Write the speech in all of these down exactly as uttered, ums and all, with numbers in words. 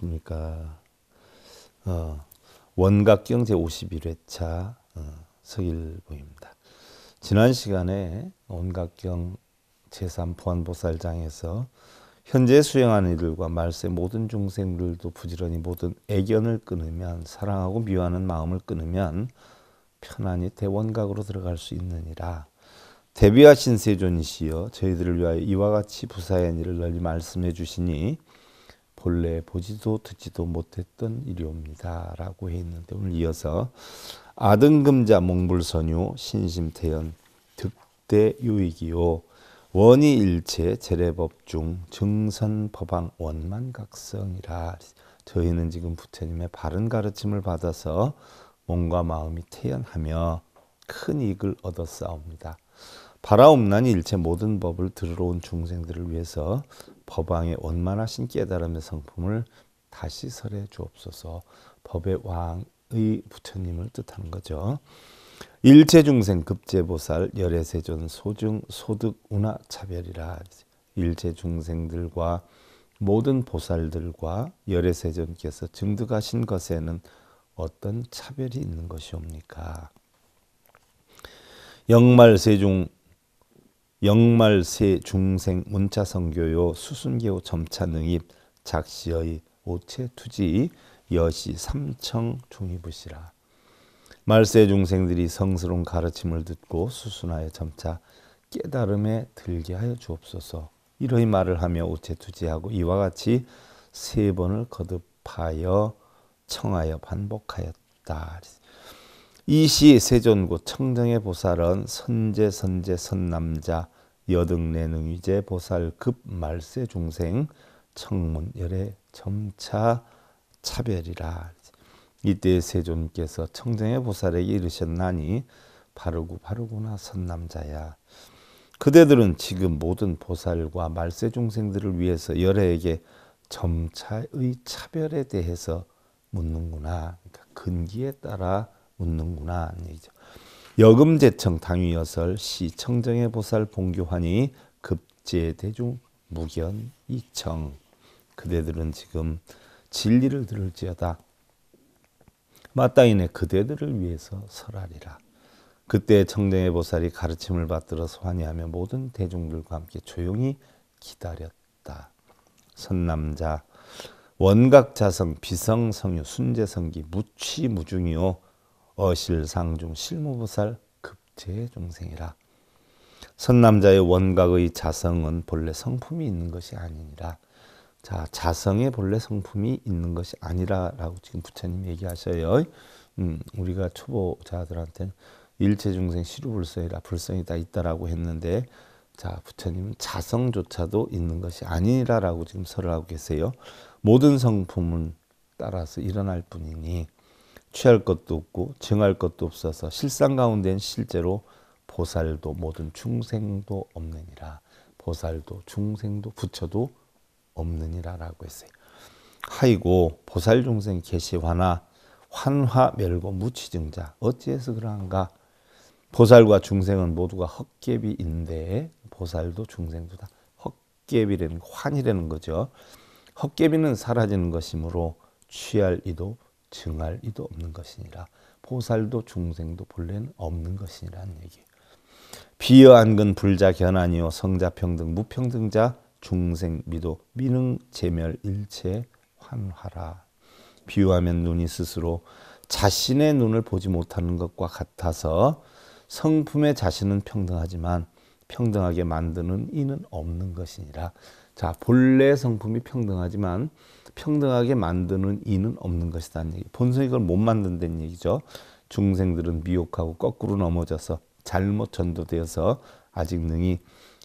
안녕하십니까. 어, 원각경 제오십일 회차 어, 서일보입니다. 지난 시간에 원각경 제삼 보안보살장에서 현재 수행하는 이들과 말세 모든 중생들도 부지런히 모든 애견을 끊으면, 사랑하고 미워하는 마음을 끊으면 편안히 대원각으로 들어갈 수 있느니라. 대비하신 세존이시여, 저희들을 위하여 이와 같이 부사의 일을 널리 말씀해 주시니 본래 보지도 듣지도 못했던 일이옵니다 라고 해 있는데, 오늘 이어서 아등금자 몽불선유 신심태연 득대유익이요 원이일체 재래법중 증선법왕 원만각성이라. 저희는 지금 부처님의 바른 가르침을 받아서 몸과 마음이 태연하며 큰 이익을 얻었사옵니다. 바라옵나니 일체 모든 법을 들으러 온 중생들을 위해서 법왕의 원만하신 깨달음의 성품을 다시 설해 주옵소서. 법의 왕의 부처님을 뜻하는 거죠. 일체 중생 급제보살 열애세존 소중 소득 운하 차별이라. 일체 중생들과 모든 보살들과 열애세존께서 증득하신 것에는 어떤 차별이 있는 것이옵니까? 영말세중 영말세 중생 문자성교요 수순계호 점차능입 작시의 오체투지 여시 삼청 중이부시라. 말세 중생들이 성스러운 가르침을 듣고 수순하여 점차 깨달음에 들게 하여 주옵소서. 이러히 말을 하며 오체투지하고 이와 같이 세 번을 거듭하여 청하여 반복하였다. 이시 세존고 청정의 보살은 선제 선제 선남자 여등내능위제 보살급 말세 중생 청문 열애 점차 차별이라. 이때 세존께서 청정의 보살에게 이르셨나니 바르고 바르구나 선남자야. 그대들은 지금 모든 보살과 말세 중생들을 위해서 열애에게 점차의 차별에 대해서 묻는구나. 그러니까 근기에 따라 묻는구나 하는 얘기죠. 여금제청 당위여설 시 청정의 보살 봉교환이 급제대중 무견 이청. 그대들은 지금 진리를 들을지어다 마땅히내 그대들을 위해서 설하리라. 그때 청정의 보살이 가르침을 받들어서 환희하며 모든 대중들과 함께 조용히 기다렸다. 선남자 원각자성 비성성유 순재성기 무취무중이요 어실상중 실무보살 급제중생이라. 선남자의 원각의 자성은 본래 성품이 있는 것이 아니니라. 자, 자성의 본래 성품이 있는 것이 아니라라고 지금 부처님 얘기하셔요. 음, 우리가 초보자들한테는 일체중생 시루불성이라 불성이 다 있다라고 했는데, 자, 부처님은 자성조차도 있는 것이 아니라라고 지금 설하고 계세요. 모든 성품은 따라서 일어날 뿐이니 취할 것도 없고 증할 것도 없어서 실상 가운데는 실제로 보살도 모든 중생도 없느니라. 보살도 중생도 부처도 없느니라라고 했어요. 하이고 보살 중생 계시화나 환화 멸고 무취증자. 어찌해서 그러한가? 보살과 중생은 모두가 헛개비인데 보살도 중생도 다 헛개비라는 환이라는 거죠. 헛개비는 사라지는 것이므로 취할 이도 증할 이도 없는 것이니라. 보살도 중생도 본래는 없는 것이라는 얘기예요. 비여안근 불자 견안이요 성자평등 무평등자 중생 미도 미능 재멸 일체 환화라. 비유하면 눈이 스스로 자신의 눈을 보지 못하는 것과 같아서 성품의 자신은 평등하지만 평등하게 만드는 이는 없는 것이니라. 자, 본래 성품이 평등하지만 평등하게 만드는 이는 없는 것이다는 얘기. 본성이 그걸 못 만든다는 얘기죠. 중생들은 미혹하고 거꾸로 넘어져서 잘못 전도되어서 아직 능히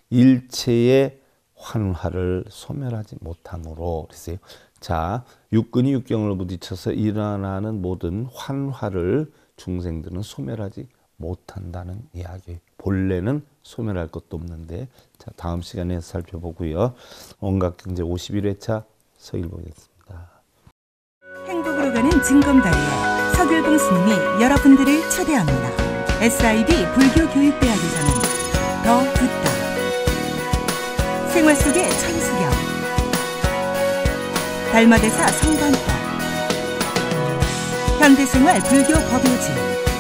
일체의 환화를 소멸하지 못함으로 그랬어요. 자, 육근이 육경을 부딪혀서 일어나는 모든 환화를 중생들은 소멸하지 못한다는 이야기. 본래는 소멸할 것도 없는데, 자, 다음 시간에 살펴보고요. 원각경제 오십일 회차 서일보겠습니다. 행복으로 가는 증검다리에 서길봉 스님이 여러분들을 초대합니다. 에스아이비 불교교육대학에서는 더 듣다, 생활 속의 천수경, 달마대사 성관법, 현대생활 불교 법요지,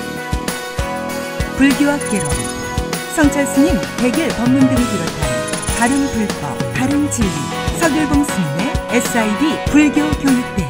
불교학 개론, 성찰스님 백일 법문 등을 비롯한 다른 불법, 다른 진리, 서길봉 스님의 에스아이비 불교 교육대학.